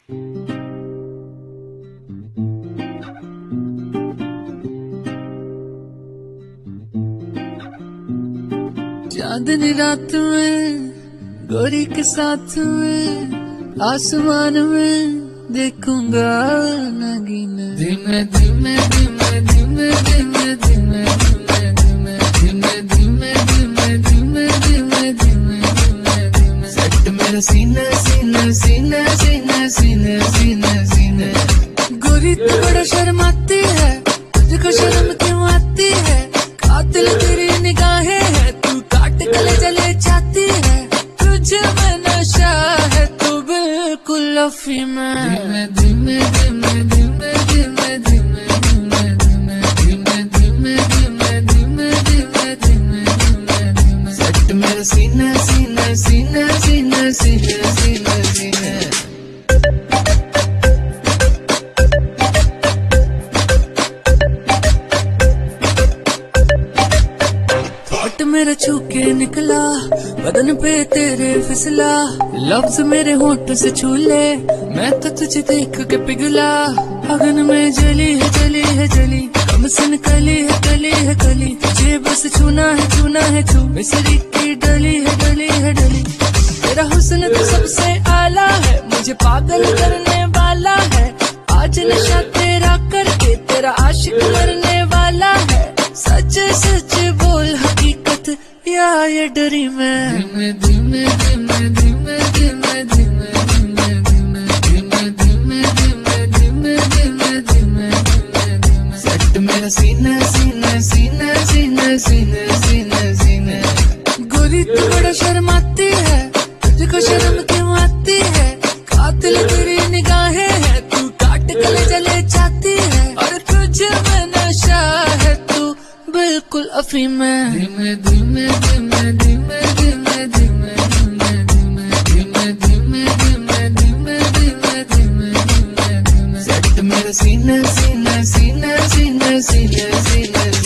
चांदनी रात में गोरी के साथ में आसमान में देखूंगा नगीना। धीमे धीमे धीमे धीमे धीमे धीमे धीमे धीमे धीमे धीमे धीमे धीमे धीमे धीमे सेट मेरा सीना सीना सीना सीना सीना सीना सीना। गोरी तू बड़ा शर्माती है, तुझको शर्म क्यों आती है? कातिल तेरी निगाहें है, तू काट गले जले जाती है। तुझे में नशा है, तू बिल्कुल अफीम है। धीमे धीमे धीमे धीमे धीमे धीमे धीमे धीमे धीमे धीमे धीमे धीमे धीमे धीमे धीमे सेट मेरा सीना सीना सीना सीना सीना सीना सीना। मेरा छू के निकला बदन पे तेरे फिसला, लफ्ज मेरे होंठ से छू ले, मैं तो तुझे देख के पिघला। अगन में जली है जली है जली, कम सन कली है कली है कली, तुझे बस छूना है छू, मिसरी की डली है डली है डली। तेरा हुस्न तो सबसे आला है, मुझे पागल करने वाला है। आज नशा तेरा करके तेरा आशिक मरने वाला है। सच सच बोल हकीकत या ये डरी मैं। धीमे धीमे धीमे धीमे धीमे धीमे धीमे धीमे धीमे धीमे धीमे धीमे धीमे धीमे धीमे धीमे सेट मेरा सीना सीना सीना सीना सीना सीना सीना। गोरी तू बड़ा शर्माती है, तुझको शर्म क्यों आती है? कातिल तेरी निगाहें है, तू काट गले जले जाती है। और तुझे में नशा है, तू बिल्कुल अफीम है। धीमे धीमे धीमे धीमे धीमे धीमे धीमे धीमे धीमे धीमे धीमे धीमे धीमे धीमे धीमे सेट मेरा सीना सीना सीना सीना सीना सीना।